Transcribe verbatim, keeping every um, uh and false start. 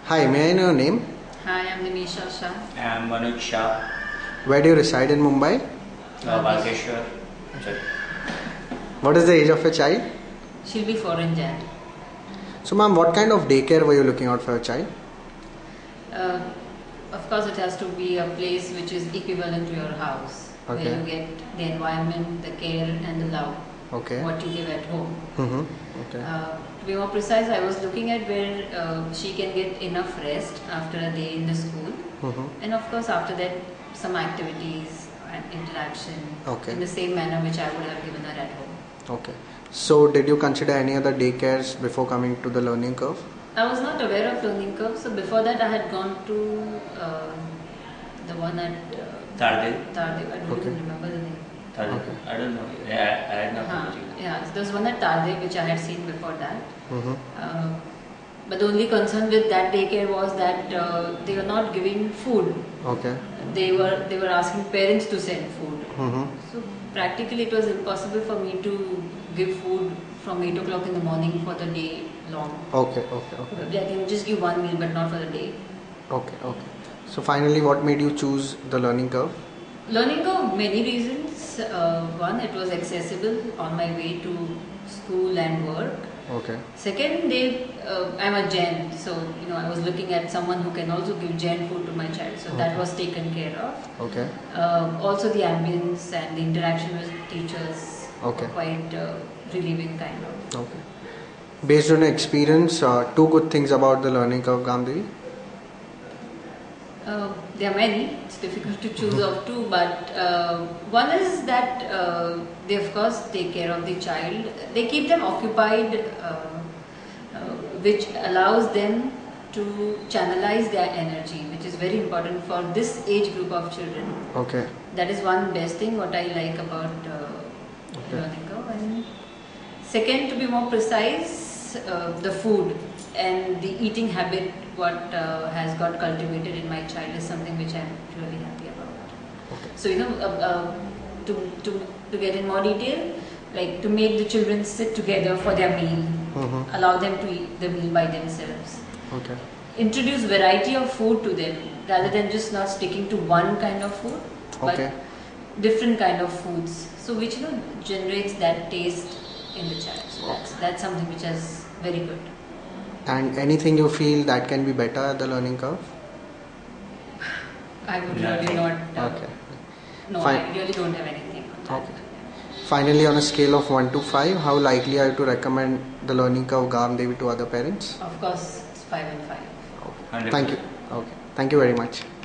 Hi, may I know your name? Hi, I'm Nimisha Shah. I am Manoj Shah. Where do you reside in Mumbai? Uh, Balkeshwar. Sorry. What is the age of your child? She'll be four in Jan. So ma'am, what kind of daycare were you looking out for your child? Uh, of course, it has to be a place which is equivalent to your house, Okay. where you get the environment, the care, and the love. Okay. What you give at home. Mm-hmm. Okay. Uh, to be more precise, I was looking at where uh, she can get enough rest after a day in the school, Mm-hmm. and of course, after that, some activities and interaction Okay. in the same manner which I would have given her at home. Okay. So did you consider any other daycares before coming to the learning curve? I was not aware of learning curve, so before that I had gone to uh, the one at uh, Tardil. Tardev. I don't Okay. even remember the name. Tardil. Okay. I don't know. Yeah, I had not Huh. heard it. Yeah, so there was one at Tardev which I had seen before that. Mm-hmm. Uh, but the only concern with that daycare was that uh, they were not giving food. Okay. They were they were asking parents to send food. Mm-hmm. So practically it was impossible for me to give food from eight o'clock in the morning for the day long. Okay. Okay. Okay. Probably I can just give one meal but not for the day. Okay. Okay. So finally, what made you choose the learning curve? Learning curve, many reasons. Uh, one, it was accessible on my way to school and work. Okay. Second, they, uh, I'm a Jain, so you know I was looking at someone who can also give Jain food to my child, so that Okay. was taken care of. Okay. Uh, also, the ambience and the interaction with teachers Okay. were quite uh, relieving, kind of. Okay. Based on your experience, uh, two good things about the learning curve, Gandhi. Uh, there are many. It's difficult to choose of two, but uh, one is that uh, they of course take care of the child. They keep them occupied, uh, uh, which allows them to channelize their energy, which is very important for this age group of children. Okay. That is one best thing what I like about uh, Okay. learning curve. And second, to be more precise, uh, the food and the eating habit what uh, has got cultivated in my child is something which I am really happy about. Okay. So you know, uh, uh, to, to, to get in more detail, like to make the children sit together for their meal, Mm-hmm. allow them to eat the meal by themselves, Okay. introduce variety of food to them rather than just not sticking to one kind of food, Okay. but different kind of foods. So which you know generates that taste in the child. So that's that's something which is very good. And anything you feel that can be better at the learning curve? I would Yeah. really not. Uh, Okay. No, Fine. I really don't have anything on that. Okay. Finally, on a scale of one to five, how likely are you to recommend the learning curve Gam Devi to other parents? Of course, it's five and five. Okay. one hundred Thank you. percent. Okay. Thank you very much.